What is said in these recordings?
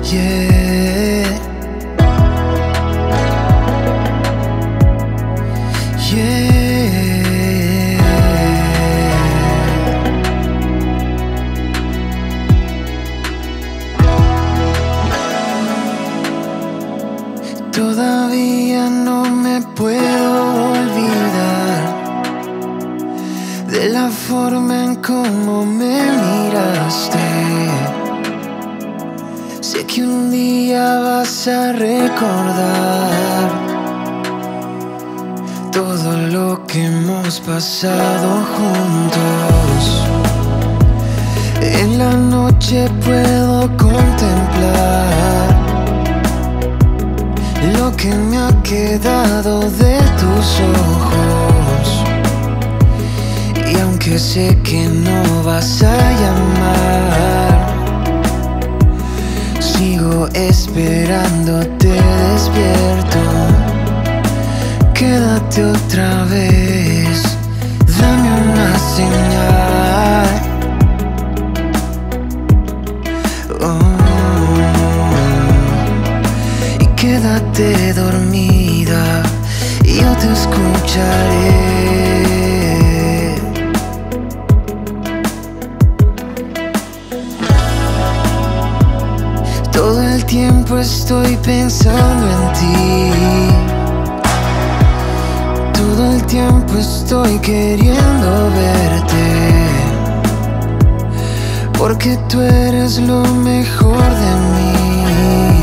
Yeah, yeah. Todavía no me puedo olvidar de la forma en cómo me miraste. Sé que un día vas a recordar todo lo que hemos pasado juntos. En la noche puedo contemplar lo que me ha quedado de tus ojos. Y aunque sé que no vas a llamar, sigo esperándote despierto. Quédate otra vez, dame una señal. Y quédate dormida y yo te escucharé. Todo el tiempo estoy pensando en ti. Todo el tiempo estoy queriendo verte, porque tú eres lo mejor de mí.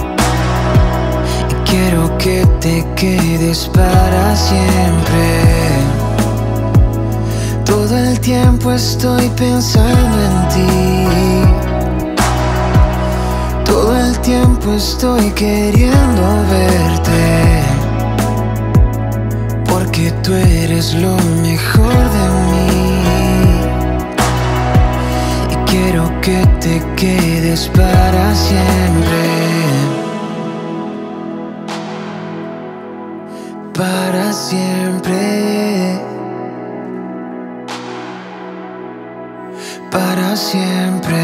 Y quiero que te quedes para siempre. Todo el tiempo estoy pensando en ti. Todo el tiempo estoy queriendo verte, porque tú eres lo mejor de mí. Y quiero que te quedes para siempre. Para siempre. Para siempre.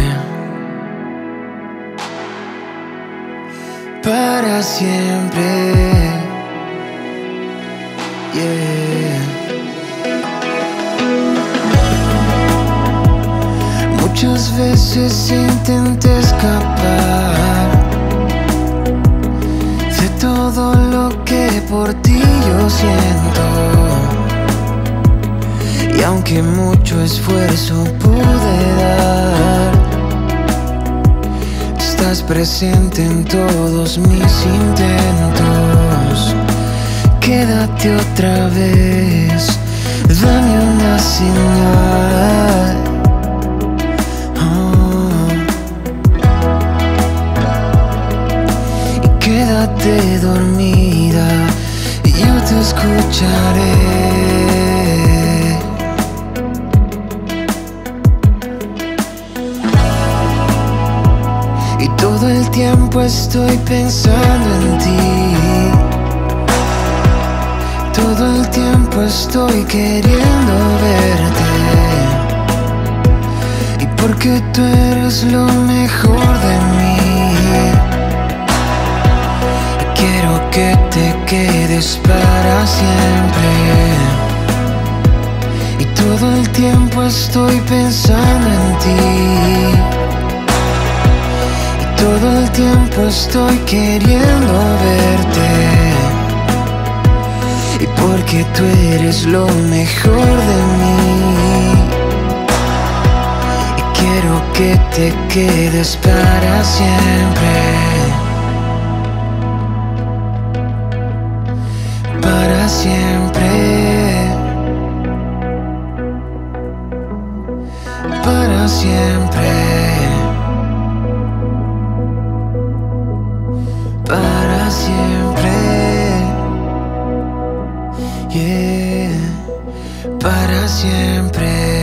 Para siempre. Yeah. Muchas veces intenté escapar de todo lo que por ti yo siento. Y aunque mucho esfuerzo pude dar, estás presente en todos mis intentos. Quédate otra vez, dame una señal. Y quédate dormida y yo te escucharé. Y todo el tiempo estoy pensando en ti. Todo el tiempo estoy queriendo verte. Y porque tú eres lo mejor de mí. Y quiero que te quedes para siempre. Y todo el tiempo estoy pensando en ti. Todo el tiempo estoy queriendo verte. Y porque tú eres lo mejor de mí. Y quiero que te quedes para siempre. Para siempre. Para siempre. Para siempre, yeah, para siempre.